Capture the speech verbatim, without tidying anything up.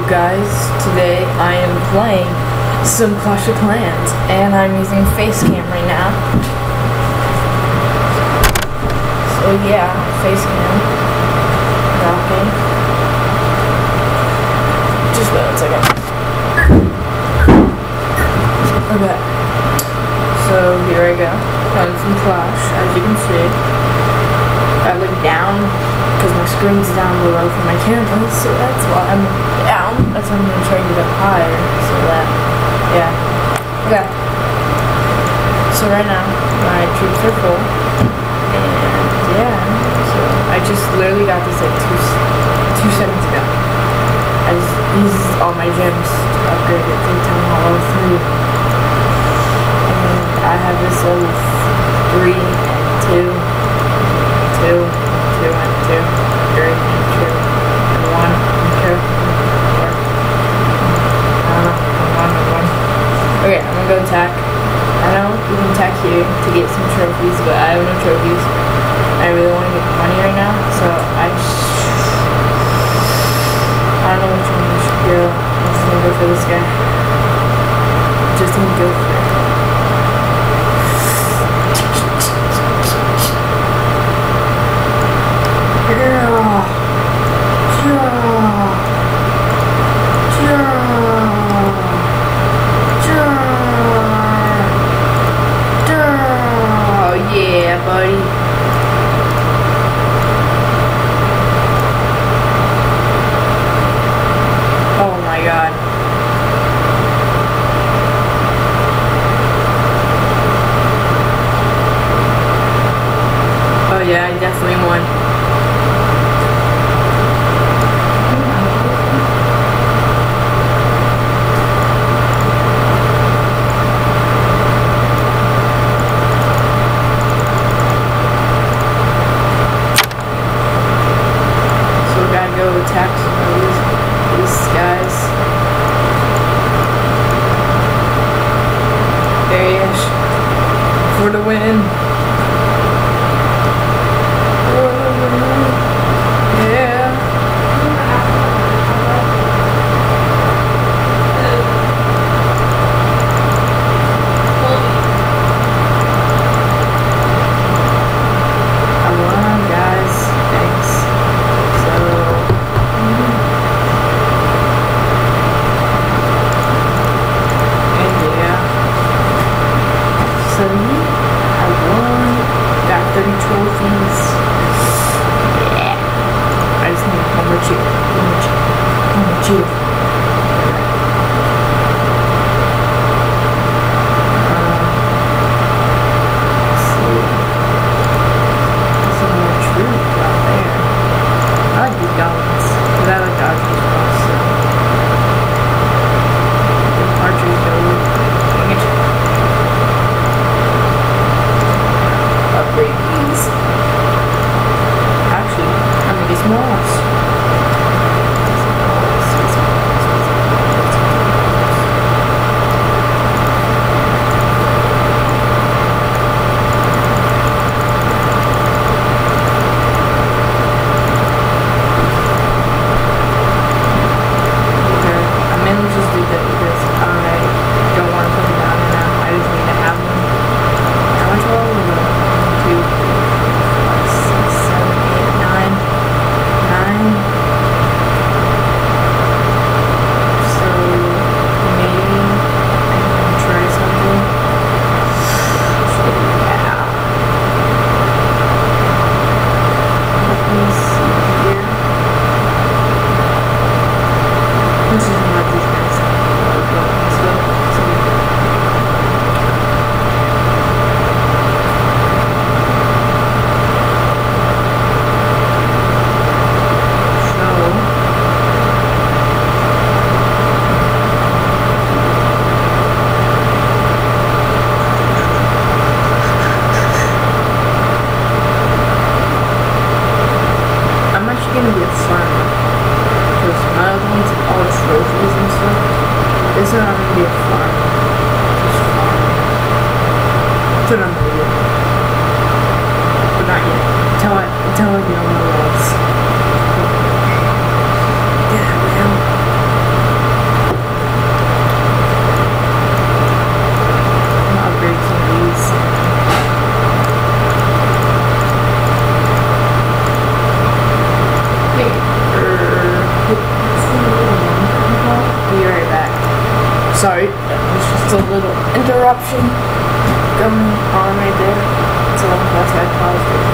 guys, today I am playing some Clash of Clans and I'm using Facecam right now. So yeah, Facecam. Okay. Just wait one second. Okay. So here I go. Playing some Clash, as you can see. I look down because my screen's down below for my camera, so that's why I'm down. That's why I'm going to try to get up higher, so that, yeah. Okay. So right now, my troops are full, and yeah, so I just literally got this like two, two seconds ago. I just used all my gems to upgrade it to Town Hall level three. And I have this level three and two, two, two and two, three and two, and one and two, four. I don't know, and one and one. Okay, I'm gonna go attack. I know you can attack here to get some trophies, but I have no trophies. I really want to get money right now, so I I don't know which one I should go. I'm just gonna go for this guy. Just gonna go for it. Yeah, buddy. Oh my god. Oh yeah, I definitely won. Attack some of these, these guys. There he is. For the win. For the win. Yeah. I won, guys. Thanks. So So I won, got thirty trophies. Yeah. I just need one more cheer. One more cheer. One more cheer. Uh, let's see. There's some more troops out there. I like these goblins. Because I like the archers also. The archers go. Dang it. Upgrade these. Actually, I'm gonna get some walls. Okay, I mainly just do that because I don't want to put them down right now. I just need to have them. How much wall is it? Two, five, six, seven, eight, nine, nine. So maybe I can try something. So yeah. Let me see here. Let's just let these guys go. Let's go. So, I'm actually gonna be a farmer because my other one's all trophies and stuff. This one I'm gonna be a farmer. Just farming. That's what I'm gonna do. But not yet. Until I, until I get on my walls. Yeah, man. Sorry, there's just a little interruption going on right there. So that's why I paused it.